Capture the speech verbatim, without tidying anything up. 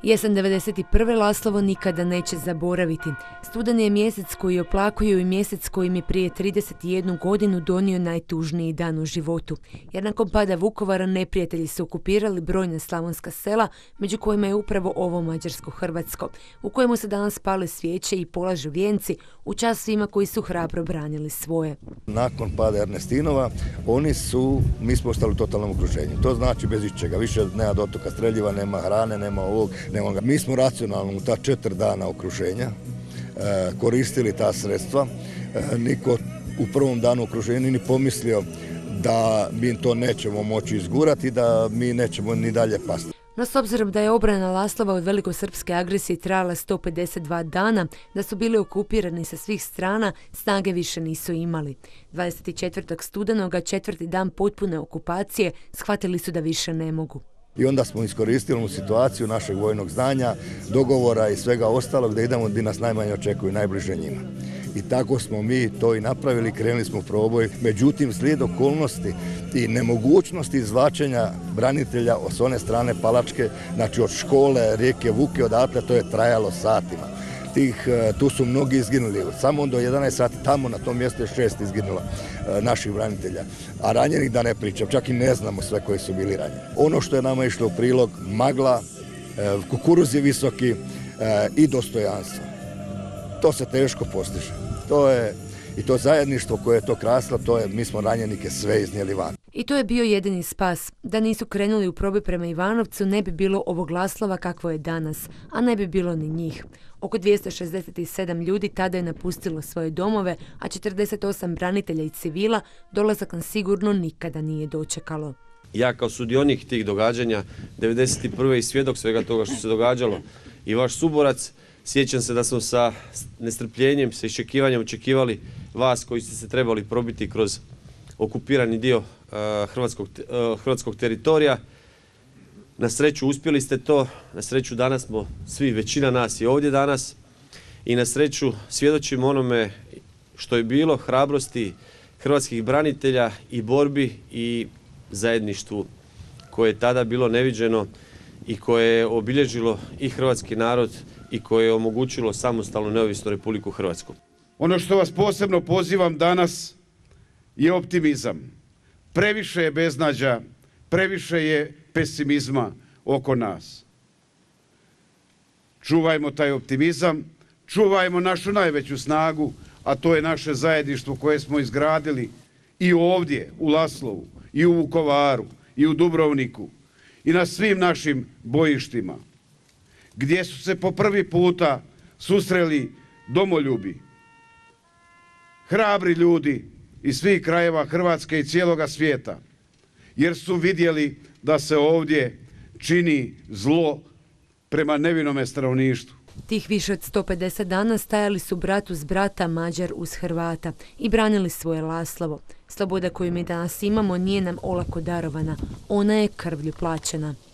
Jesen devedeset prve Laslovo nikada neće zaboraviti. Studeni je mjesec koji oplakuju i mjesec koji im je prije trideset jednu godinu donio najtužniji dan u životu. Jer nakon pada Vukovara neprijatelji su okupirali brojna slavonska sela, među kojima je upravo ovo mađarsko-hrvatsko, u kojemu se danas pale svijeće i polažu vijenci u čast svima koji su hrabro branili svoje. Nakon pada Ernestinova, oni su, mi smo ostali u totalnom okruženju. To znači bez ičega, više nema dotoka streljiva, nema hrane, nema ovog, nema ga. Mi smo racionalno u ta četiri dana okruženja e, koristili ta sredstva. E, niko u prvom danu okruženja ni pomislio da mi to nećemo moći izgurati, da mi nećemo ni dalje pasti. No s obzirom da je obrana Laslova od velikosrpske agresije trajala sto pedeset dva dana, da su bili okupirani sa svih strana, snage više nisu imali. dvadeset četvrtog studenoga, četvrti dan potpune okupacije, shvatili su da više ne mogu. I onda smo iskoristili situaciju našeg vojnog znanja, dogovora i svega ostalog da idemo gdje nas najmanje očekuju, najbliže njima. I tako smo mi to i napravili, krenuli smo u proboj. Međutim, slijed okolnosti i nemogućnosti izvlačenja branitelja s one strane Palačke, znači od škole, rijeke Vuke, odatle, to je trajalo satima. Tih, tu su mnogi izginuli. Samo do jedanaest sati tamo na tom mjestu je šest izginulo naših branitelja. A ranjenih da ne pričam, čak i ne znamo sve koji su bili ranjeni. Ono što je nama išlo u prilog, magla, kukuruz je visoki i dostojanstvo. To se teško postiže. To je i to zajedništvo koje je to krasilo, to je, mi smo ranjenike sve iznijeli van. I to je bio jedini spas. Da nisu krenuli u proboj prema Ivanovcu, ne bi bilo ovog Laslova kakvo je danas, a ne bi bilo ni njih. Oko dvjesto šezdeset sedam ljudi tada je napustilo svoje domove, a četrdeset osam branitelja i civila dolazak nam sigurno nikada nije dočekalo. Ja kao sudionik tih događanja devedeset prve i svjedok svega toga što se događalo i vaš suborac, sjećam se da smo sa nestrpljenjem, sa iščekivanjem očekivali vas koji ste se trebali probiti kroz okupirani dio uh, hrvatskog, uh, hrvatskog teritorija. Na sreću uspjeli ste to, na sreću danas smo svi, većina nas je ovdje danas i na sreću svjedočimo onome što je bilo, hrabrosti hrvatskih branitelja i borbi i zajedništvu koje je tada bilo neviđeno i koje je obilježilo i hrvatski narod i koje je omogućilo samostalnu neovisnu Republiku Hrvatsku. Ono što vas posebno pozivam danas je optimizam. Previše je beznađa, previše je pesimizma oko nas. Čuvajmo taj optimizam, čuvajmo našu najveću snagu, a to je naše zajedništvo koje smo izgradili i ovdje u Laslovu, i u Vukovaru, i u Dubrovniku, i na svim našim bojištima, gdje su se po prvi puta susreli domoljubi, hrabri ljudi iz svih krajeva Hrvatske i cijeloga svijeta, jer su vidjeli da se ovdje čini zlo prema nevinome stanovništvu. Tih više od sto pedeset dana stajali su brat uz brata, Mađar uz Hrvata i branili svoje Laslovo. Sloboda koju mi danas imamo nije nam olako darovana, ona je krvlju plaćena.